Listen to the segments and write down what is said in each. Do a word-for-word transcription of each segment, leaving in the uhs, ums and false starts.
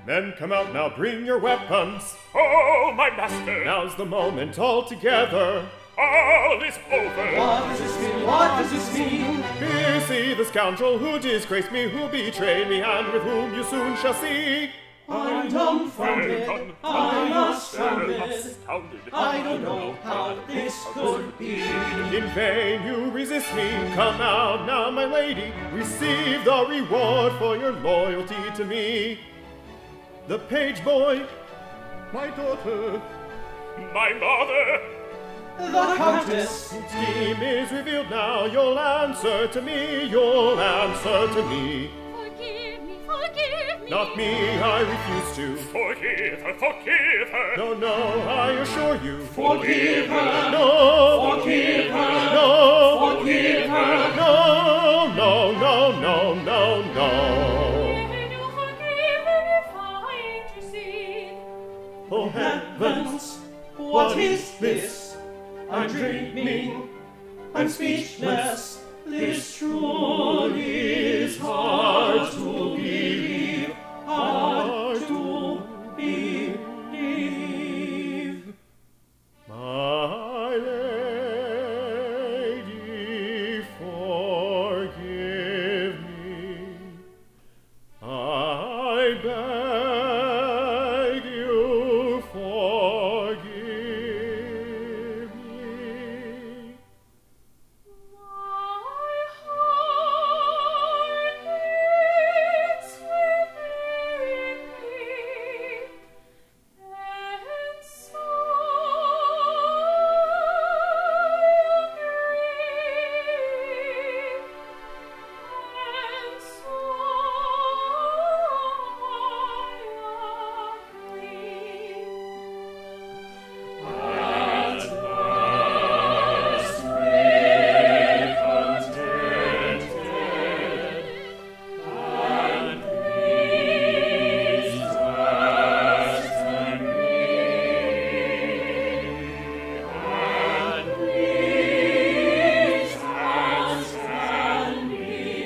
Men, come out now, bring your weapons. Oh, my master! Now's the moment, all together. All is over! What does this mean? What does this mean? Here see the scoundrel who disgraced me, who betrayed me, and with whhom you soon shall see. I'm dumbfounded, I'm astounded. Astounded. I don't know how this could be. In vain you resist me. Come out now, my lady. Receive the reward for your loyalty to me. The page boy, my daughter, My mother! The Countess. scheme is revealed now. You'll answer to me, you'll answer to me. Forgive me, forgive me. Not me, I refuse to. Forgive her, forgive her! No, no, I assure you. Forgive her. No, Forgive her. no, Forgive her. no, no, no, no, no, no. Can you forgive me if I intercede? Oh, Heavens, what is this? I'm dreaming, I'm speechless. This truly is hard to believe, hard to believe. my lady, forgive me. I beg you, forgive me. My heart beats within me, and so grieve, and so I grieve. At last we're contented, and pleased as can be, and pleased as can be.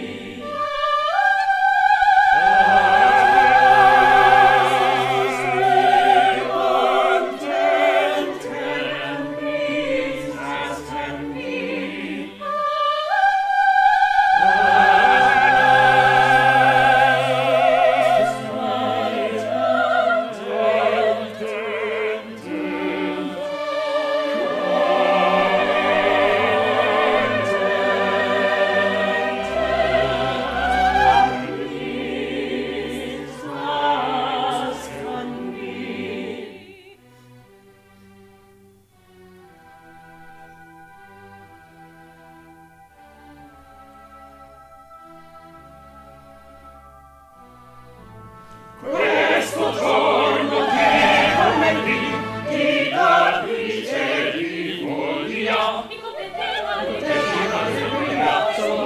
Questo giorno che vorrei di darvi di follia, Mi contenteva di sono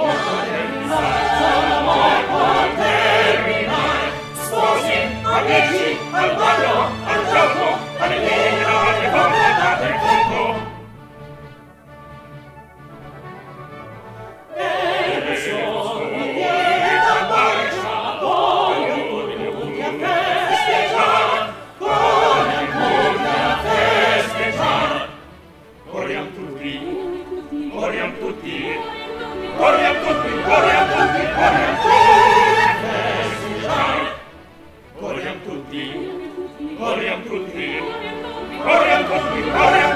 morto terminare. Sposi, amici, al ballo, al gioco, alle linea, alle forme del fuoco. E le sono lieta marcia, voglio tutti a festeggiare, voglio tutti a festeggiare. Corriamo tutti, corriamo tutti, corriamo tutti, corriamo tutti, corriamo tutti a festeggiare. Corriamo tutti, corriamo tutti, corriamo tutti, corriamo